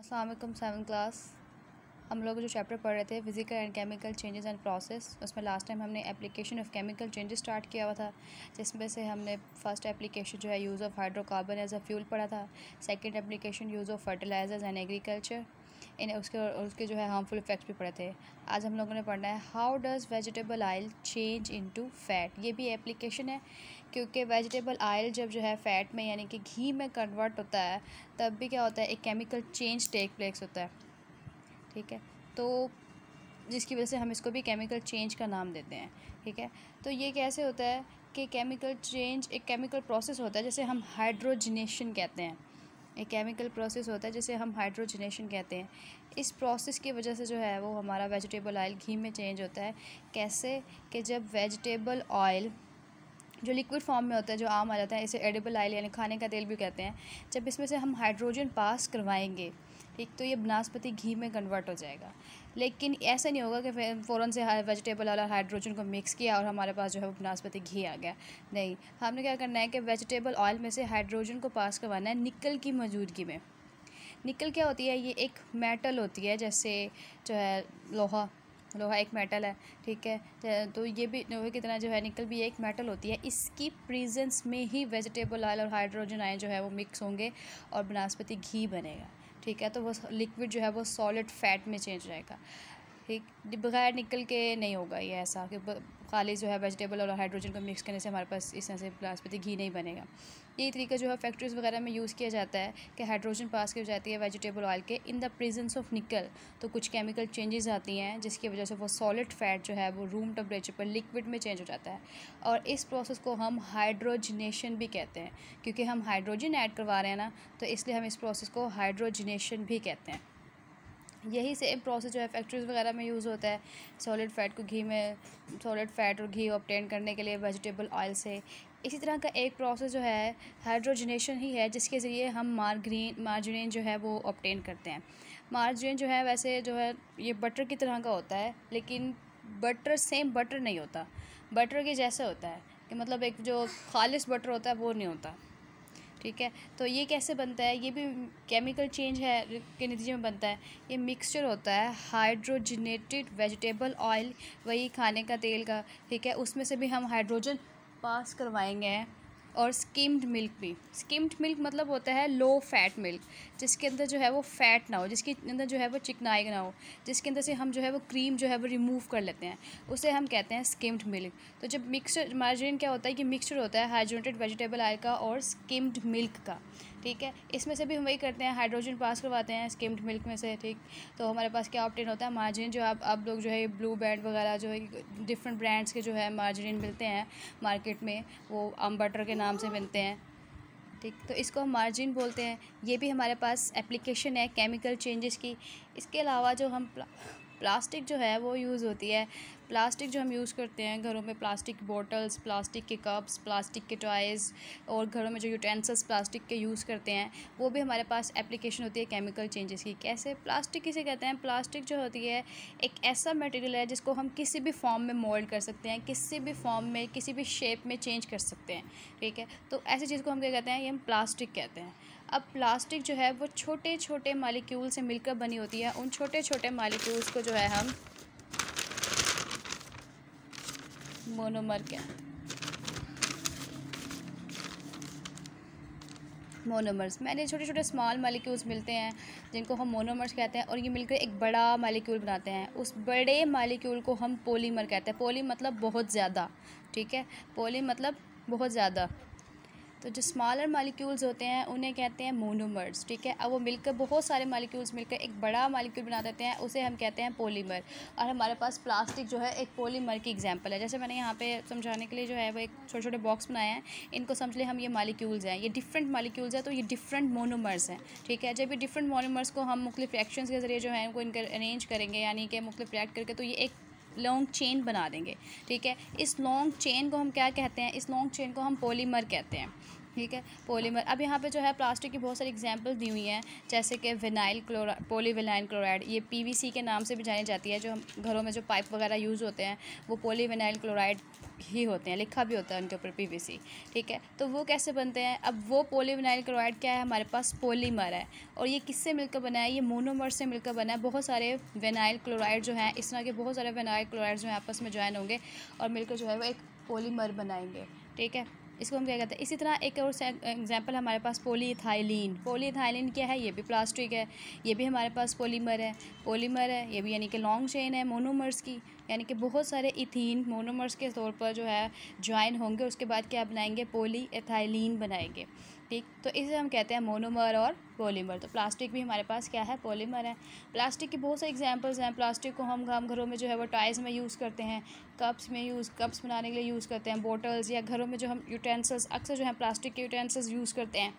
अस्सलाम वालेकुम। 7th class हम लोग जो चैप्टर पढ़ रहे थे physical and chemical changes and process, उसमें लास्ट टाइम हमने application of chemical changes start किया हुआ था, जिसमें से हमने फर्स्ट एप्लीकेशन जो है use of hydrocarbon as a fuel पढ़ा था। Second application use of fertilisers and agriculture, इन उसके जो है हार्मफुल इफेक्ट्स भी पढ़े थे। आज हम लोगों ने पढ़ना है how does vegetable oil change into fat. ये भी एप्लीकेशन है, क्योंकि वेजिटेबल ऑयल जब जो है फ़ैट में यानी कि घी में कन्वर्ट होता है, तब भी क्या होता है, एक केमिकल चेंज टेक प्लेस होता है। ठीक है, तो जिसकी वजह से हम इसको भी केमिकल चेंज का नाम देते हैं। ठीक है, तो ये कैसे होता है कि केमिकल चेंज एक केमिकल प्रोसेस होता है, जैसे हम हाइड्रोजनेशन कहते हैं। एक केमिकल प्रोसेस होता है जिसे हम हाइड्रोजनेशन कहते हैं। इस प्रोसेस की वजह से जो है वो हमारा वेजिटेबल ऑयल घी में चेंज होता है। कैसे कि जब वेजिटेबल ऑयल जो लिक्विड फॉर्म में होता है, जो आम आ जाता है, इसे एडिबल ऑयल यानी खाने का तेल भी कहते हैं, जब इसमें से हम हाइड्रोजन पास करवाएंगे, ठीक, तो ये बनास्पति घी में कन्वर्ट हो जाएगा। लेकिन ऐसा नहीं होगा कि फ़ौरन से वेजिटेबल ऑयल और हाइड्रोजन को मिक्स किया और हमारे पास जो है वो बनास्पति घी आ गया। नहीं, हमने क्या करना है कि वेजिटेबल ऑयल में से हाइड्रोजन को पास करवाना है निकल की मौजूदगी में। निकल क्या होती है? ये एक मेटल होती है, जैसे जो है लोहा एक मेटल है। ठीक है, तो ये भी लोहे की तरह जो है निकल भी एक मेटल होती है। इसकी प्रेजेंस में ही वेजिटेबल ऑयल और हाइड्रोजन आयन जो है वो मिक्स होंगे और बनास्पति घी बनेगा। ठीक है, तो वो लिक्विड जो है वो सॉलिड फैट में चेंज रहेगा। ठीक, बगैर निकल के नहीं होगा ये ऐसा कि खाली जो है वेजिटेबल और हाइड्रोजन को मिक्स करने से हमारे पास इस तरह से बनास्पति घी नहीं बनेगा। ये तरीका जो है फैक्ट्रीज़ वगैरह में यूज़ किया जाता है कि हाइड्रोजन पास की जाती है वेजिटेबल ऑयल के इन द प्रेजेंस ऑफ निकल, तो कुछ केमिकल चेंजेस आती हैं जिसकी वजह से वो सॉलिड फैट जो है वो रूम टेम्परेचर पर लिक्विड में चेंज हो जाता है। और इस प्रोसेस को हम हाइड्रोजनेशन भी कहते हैं, क्योंकि हम हाइड्रोजन ऐड करवा रहे हैं ना, तो इसलिए हम इस प्रोसेस को हाइड्रोजनेशन भी कहते हैं। यही सेम प्रोसेस जो है फैक्ट्रीज़ वगैरह में यूज़ होता है सॉलिड फैट को घी में, सॉलिड फैट और घी ऑब्टेन करने के लिए वेजिटेबल ऑयल से। इसी तरह का एक प्रोसेस जो है हाइड्रोजनेशन ही है, जिसके ज़रिए हम मार्जरीन जो है वो ऑब्टेन करते हैं। मार्जरीन जो है वैसे जो है ये बटर की तरह का होता है, लेकिन बटर सेम बटर नहीं होता, बटर के जैसा होता है कि मतलब एक जो खालिश बटर होता है वो नहीं होता। ठीक है, तो ये कैसे बनता है? ये भी केमिकल चेंज है के नतीजे में बनता है। ये मिक्सचर होता है हाइड्रोजनेटेड वेजिटेबल ऑयल, वही खाने का तेल का, ठीक है, उसमें से भी हम हाइड्रोजन पास करवाएंगे। और स्किम्ड मिल्क भी, स्किम्ड मिल्क मतलब होता है लो फैट मिल्क, जिसके अंदर जो है वो फ़ैट ना हो, जिसके अंदर जो है वो चिकनाई ना हो, जिसके अंदर से हम जो है वो क्रीम जो है वो रिमूव कर लेते हैं, उसे हम कहते हैं स्किम्ड मिल्क। तो जब मिक्सचर मार्जरीन क्या होता है कि मिक्सचर होता है हाइड्रोजनेटेड वेजिटेबल ऑयल का और स्किम्ड मिल्क का। ठीक है, इसमें से भी हम वही करते हैं, हाइड्रोजन पास करवाते हैं स्किम्ड मिल्क में से। ठीक, तो हमारे पास क्या ऑब्टेन होता है? मार्जरीन। जो अब लोग जो है ब्लू बैंड वगैरह जो है डिफरेंट ब्रांड्स के जो है मार्जरीन मिलते हैं मार्केट में, वो आम बटर के नाम से मिलते हैं। ठीक, तो इसको हम मार्जिन बोलते हैं। ये भी हमारे पास एप्लीकेशन है केमिकल चेंजेस की। इसके अलावा जो हम प्लास्टिक जो है वो यूज़ होती है। प्लास्टिक जो हम यूज़ करते हैं घरों में, प्लास्टिक बॉटल्स, प्लास्टिक के कप्स, प्लास्टिक के टॉयज़, और घरों में जो यूटेंसिल्स प्लास्टिक के यूज़ करते हैं, वो भी हमारे पास एप्लीकेशन होती है केमिकल चेंजेस की। कैसे? प्लास्टिक किसे कहते हैं? प्लास्टिक जो होती है एक ऐसा मटेरियल है जिसको हम किसी भी फॉर्म में मोल्ड कर सकते हैं, किसी भी फॉर्म में, किसी भी शेप में चेंज कर सकते हैं। ठीक है, तो ऐसी चीज़ को हम क्या कहते हैं? ये हम प्लास्टिक कहते हैं। अब प्लास्टिक जो है वो छोटे छोटे मालिक्यूल से मिलकर बनी होती है। उन छोटे छोटे मालिक्यूल्स को जो है हम मोनोमर मोनोमर्स, मैंने छोटे छोटे स्मॉल मालिक्यूल्स मिलते हैं जिनको हम मोनोमर्स कहते हैं, और ये मिलकर एक बड़ा मालिक्यूल बनाते हैं। उस बड़े मालिक्यूल को हम पॉलीमर कहते हैं। पॉली मतलब बहुत ज़्यादा। ठीक है, पॉली मतलब बहुत ज़्यादा। तो जो स्मॉलर मालिक्यूल्स होते हैं उन्हें कहते हैं मोनोमर्स। ठीक है, अब वो मिलकर बहुत सारे मालिक्यूल्स मिलकर एक बड़ा मालिक्यूल बना देते हैं, उसे हम कहते हैं पॉलीमर। और हमारे पास प्लास्टिक जो है एक पॉलीमर की एग्जांपल है। जैसे मैंने यहाँ पे समझाने के लिए जो है वो एक छोटे छोटे बॉक्स बनाए हैं, इनको समझ लें हम ये मालिक्यूल्स हैं, ये डिफरेंट मालिक्यूल्स हैं, तो ये डिफरेंट मोनोमर्स हैं। ठीक है, जब ये डिफरेंट मोनोमर्स को हम मुख्तलिफ रिएक्शंस के ज़रिए जो है इनको अरेंज करेंगे, यानी कि मुख्तलिफ रिएक्ट करके, तो ये एक लॉन्ग चेन बना देंगे। ठीक है, इस लॉन्ग चेन को हम क्या कहते हैं? इस लॉन्ग चेन को हम पॉलीमर कहते हैं। ठीक है। पॉलीमर, अब यहाँ पे जो है प्लास्टिक की बहुत सारी एग्जांपल दी हुई हैं, जैसे कि विनाइल क्लोराइड, पॉलीविनाइल क्लोराइड, ये पीवीसी के नाम से भी जानी जाती है। जो हम घरों में जो पाइप वगैरह यूज़ होते हैं वो पॉलीविनाइल क्लोराइड ही होते हैं, लिखा भी होता है उनके ऊपर पीवीसी। ठीक है, तो वो कैसे बनते हैं? अब वो पॉलीविनाइल क्लोराइड क्या है? हमारे पास पॉलीमर है, और ये किससे मिलकर बना है? ये मोनोमर से मिलकर बना है। बहुत सारे विनाइल क्लोराइड जो हैं, इस तरह के बहुत सारे विनाइल क्लोराइड जो हैं आपस में ज्वाइन होंगे और मिलकर जो है वो एक पॉलीमर बनाएंगे। ठीक है, इसको हम क्या कहते हैं? इसी तरह एक और एग्जांपल हमारे पास पॉलीइथाइलिन। पॉलीइथाइलिन क्या है? ये भी प्लास्टिक है, ये भी हमारे पास पॉलीमर है, ये भी यानी कि लॉन्ग चेन है मोनोमर्स की, यानी कि बहुत सारे इथीन मोनोमर्स के तौर पर जो है ज्वाइन होंगे, उसके बाद क्या बनाएंगे? पॉलीइथाइलिन बनाएंगे। ठीक, तो इसे हम कहते हैं मोनोमर और पॉलीमर। तो प्लास्टिक भी हमारे पास क्या है? पॉलीमर है। प्लास्टिक की बहुत सारे एग्जांपल्स हैं। प्लास्टिक को हम घरों में जो है वो टॉयज़ में यूज़ करते हैं, कप्स बनाने के लिए यूज़ करते हैं, बोटल्स, या घरों में जो हम यूटेंसिल्स अक्सर जो है प्लास्टिक के यूटेंसिल्स यूज़ करते हैं।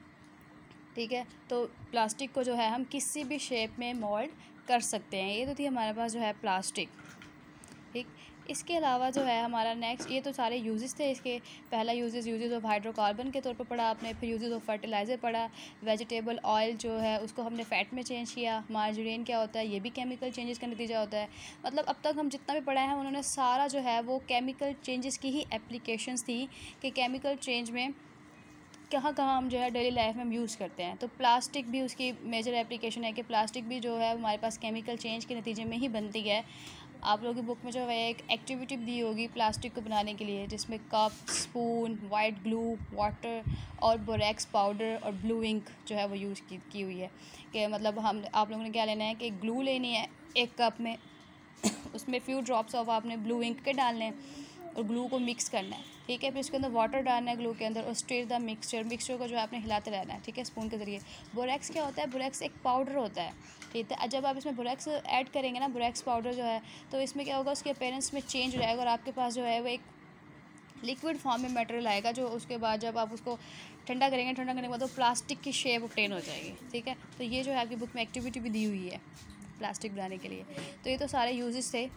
ठीक है, तो प्लास्टिक को जो है हम किसी भी शेप में मोल्ड कर सकते हैं। ये तो थी हमारे पास जो है प्लास्टिक। ठीक, इसके अलावा जो है हमारा नेक्स्ट, ये तो सारे यूजेस थे इसके। पहला यूजेस ऑफ हाइड्रोकार्बन के तौर पर पढ़ा आपने, फिर यूजेस ऑफ फर्टिलाइज़र पढ़ा, वेजिटेबल ऑयल जो है उसको हमने फ़ैट में चेंज किया, मार्जरीन क्या होता है? ये भी केमिकल चेंजेस का नतीजा होता है। मतलब अब तक हम जितना भी पढ़ा है उन्होंने सारा जो है वो केमिकल चेंजेस की ही एप्लीकेशंस थी, कि केमिकल चेंज में कहाँ कहाँ हम जो है डेली लाइफ में हम यूज़ करते हैं। तो प्लास्टिक भी उसकी मेजर एप्लीकेशन है, कि प्लास्टिक भी जो है हमारे पास केमिकल चेंज के नतीजे में ही बनती है। आप लोगों की बुक में जो है एक एक्टिविटी दी होगी प्लास्टिक को बनाने के लिए, जिसमें cup, spoon, white glue, water और बोरेक्स पाउडर और ब्लू इंक जो है वो यूज़ की हुई है। कि मतलब आप लोगों ने क्या लेना है कि ग्लू लेनी है एक कप में, उसमें फ्यू ड्रॉप्स ऑफ आपने ब्लू इंक के डालने हैं और ग्लू को मिक्स करना है। ठीक है, फिर उसके अंदर वाटर डालना है ग्लू के अंदर, और स्टिर द मिक्सचर को जो है आपने हिलाते रहना है। ठीक है, स्पून के ज़रिए। बोरेक्स क्या होता है? बोरेक्स एक पाउडर होता है। ठीक है, जब आप इसमें बोरेक्स ऐड करेंगे ना, बोरेक्स पाउडर जो है, तो इसमें क्या होगा? उसके अपीयरेंस में चेंज हो जाएगा और आपके पास जो है वो एक लिक्विड फॉर्म में मटेरियल आएगा, जो उसके बाद जब आप उसको ठंडा करेंगे, ठंडा करने के बाद वो प्लास्टिक की शेप ऑब्टेन हो जाएगी। ठीक है, तो ये जो है आपकी बुक में एक्टिविटी भी दी हुई है प्लास्टिक बनाने के लिए। तो ये तो सारे यूजेस थे,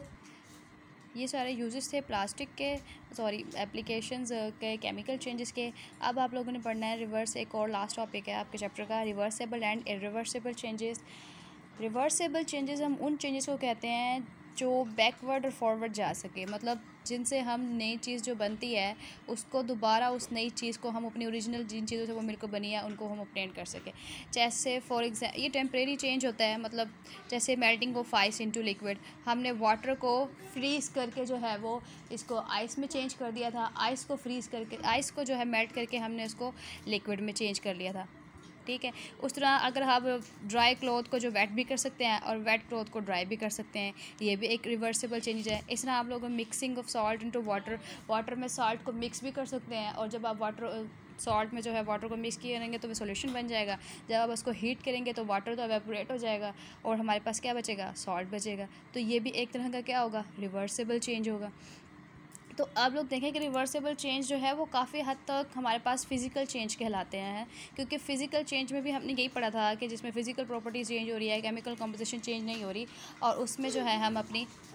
प्लास्टिक के, एप्लीकेशंस के, केमिकल चेंजेस के। अब आप लोगों ने पढ़ना है रिवर्स, एक और लास्ट टॉपिक है आपके चैप्टर का, reversible and irreversible changes. Reversible changes हम उन चेंजेस को कहते हैं जो बैकवर्ड और फॉरवर्ड जा सके, मतलब जिनसे हम नई चीज़ जो बनती है उसको दोबारा उस नई चीज़ को हम अपनी ओरिजिनल जिन चीज़ों से वो मिलकर बनी है उनको हम ऑब्टेन कर सकें। जैसे फॉर एग्जाम्पल ये टेम्परेरी चेंज होता है, मतलब जैसे melting of ice into liquid, हमने वाटर को फ्रीज़ करके जो है वो इसको आइस में चेंज कर दिया था, आइस को फ्रीज़ करके, आइस को जो है मेल्ट करके हमने उसको लिक्विड में चेंज कर लिया था। ठीक है, उस तरह अगर आप ड्राई क्लॉथ को जो वेट भी कर सकते हैं और वेट क्लॉथ को ड्राई भी कर सकते हैं, ये भी एक रिवर्सिबल चेंज है। इस तरह आप लोग mixing of salt into water में सॉल्ट को मिक्स भी कर सकते हैं, और जब आप सॉल्ट में जो है वाटर को मिक्स करेंगे तो वो सॉल्यूशन बन जाएगा। जब आप उसको हीट करेंगे तो वाटर तो एवेपोरेट हो जाएगा और हमारे पास क्या बचेगा? सॉल्ट बचेगा। तो ये भी एक तरह का क्या होगा? रिवर्सिबल चेंज होगा। तो आप लोग देखें कि रिवर्सिबल चेंज जो है वो काफ़ी हद तक हमारे पास फ़िज़िकल चेंज कहलाते हैं, क्योंकि फ़िज़िकल चेंज में भी हमने यही पढ़ा था कि जिसमें फ़िज़िकल प्रॉपर्टीज़ चेंज हो रही है, केमिकल कंपोजिशन चेंज नहीं हो रही, और उसमें जो है हम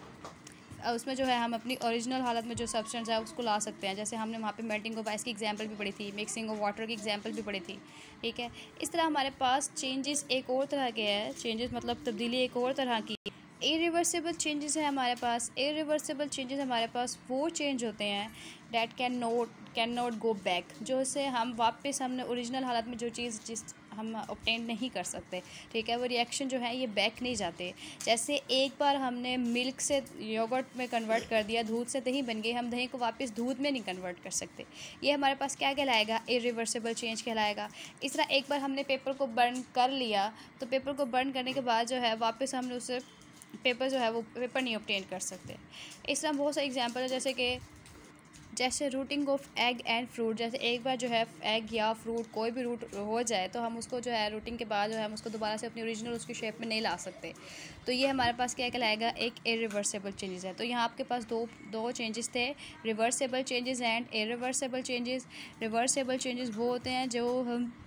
अपनी ओरिजिनल हालत में जो सब्सटेंस है उसको ला सकते हैं। जैसे हमने वहाँ पे मेल्टिंग ऑफ आइस की एग्जांपल भी पढ़ी थी, मिक्सिंग ऑफ वाटर की एग्जांपल भी पढ़ी थी। ठीक है, इस तरह हमारे पास चेंजेस एक और तरह के हैं, चेंजेस मतलब तब्दीली एक और तरह की। इरिवर्सिबल चेंजेस है हमारे पास। इरिवर्सिबल चेंजेस हमारे पास वो चेंज होते हैं that can not go back, जो से हम वापस हमने ओरिजिनल हालत में जो चीज़ जिस हम ऑब्टेन नहीं कर सकते। ठीक है, वो रिएक्शन जो है ये बैक नहीं जाते। जैसे एक बार हमने मिल्क से योगर्ट में कन्वर्ट कर दिया, दूध से दही बन गई, हम दही को वापस दूध में नहीं कन्वर्ट कर सकते। ये हमारे पास क्या कहलाएगा? इरिवर्सिबल चेंज कहलाएगा। इस तरह एक बार हमने पेपर को बर्न कर लिया, तो पेपर को बर्न करने के बाद जो है वापस हमने उसे पेपर जो है वो पेपर नहीं ऑब्टेन कर सकते। इस तरह बहुत सारे एग्जांपल है, जैसे rotting of egg and fruit. जैसे एक बार जो है एग या फ्रूट कोई भी रूट हो जाए तो हम उसको जो है रूटिंग के बाद जो है हम उसको दोबारा से अपनी ओरिजिनल उसकी शेप में नहीं ला सकते। तो ये हमारे पास क्या कहलाएगा? एक इरिवर्सिबल चेंजेस है। तो यहाँ आपके पास दो चेंजेस थे, reversible changes and irreversible changes. Reversible changes वो होते हैं जो हम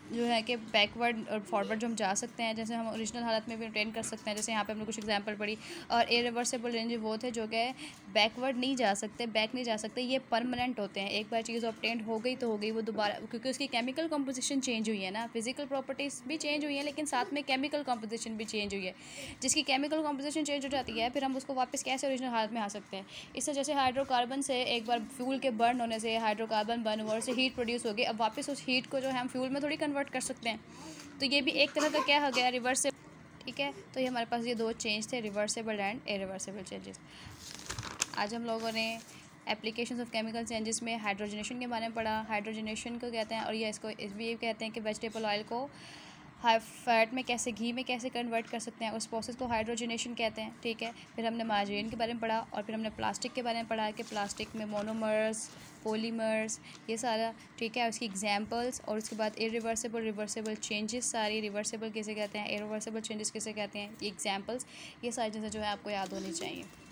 जो है कि बैकवर्ड और फॉरवर्ड जो हम जा सकते हैं, जैसे हम ओरिजिनल हालत में भी रिटेन कर सकते हैं। जैसे यहाँ पे हमने कुछ एग्जांपल पढ़ी। और इरिवर्सिबल चेंजेस वो थे जो कि बैकवर्ड नहीं जा सकते, बैक नहीं जा सकते, ये परमानेंट होते हैं। एक बार चीज़ ऑब्टेंड हो गई तो हो गई, वो दोबारा, क्योंकि उसकी केमिकल कंपोजिशन चेंज हुई है ना, फिजिकल प्रॉपर्टीज़ भी चेंज हुई हैं लेकिन साथ में केमिकल कंपोजिशन भी चेंज हुई है। जिसकी केमिकल कंपोजिशन चेंज हो जाती है फिर हम उसको वापस कैसे ओरिजिनल हालत में आ सकते हैं। इससे जैसे हाइड्रोकार्बन से एक बार फ्यूल के बर्न होने से हाइड्रोकार्बन बर्न हुआ और से हीट प्रोड्यूस हो गई, अब वापस उस हीट को जो है हम फ्यूल में थोड़ी कन्वर्ट कर सकते हैं। तो ये भी एक तरह का क्या हो गया, रिवर्सेबल। ठीक है, तो ये हमारे पास ये दो चेंज थे, रिवर्सेबल एंड इरिवर्सिबल चेंजेस। आज हम लोगों ने एप्लीकेशंस ऑफ केमिकल चेंजेस में हाइड्रोजनेशन के बारे में पढ़ा। हाइड्रोजनेशन को कहते हैं, और ये इसको भी कहते हैं कि वेजिटेबल ऑयल को हाई फैट में कैसे, घी में कैसे कन्वर्ट कर सकते हैं, उस प्रोसेस को हाइड्रोजनेशन कहते हैं। ठीक है, फिर हमने मार्जेरिन के बारे में पढ़ा, और फिर हमने प्लास्टिक के बारे में पढ़ा कि प्लास्टिक में मोनोमर्स, पॉलीमर्स, ये सारा। ठीक है, उसकी एग्जांपल्स, और उसके बाद इरिवर्सिबल, रिवर्सिबल चेंजेस, सारी रिवर्सिबल किसे कहते हैं, इरिवर्सिबल चेंजेस किसे कहते हैं, ये एग्जांपल्स, ये सारी चीज़ें जो है आपको याद होनी चाहिए।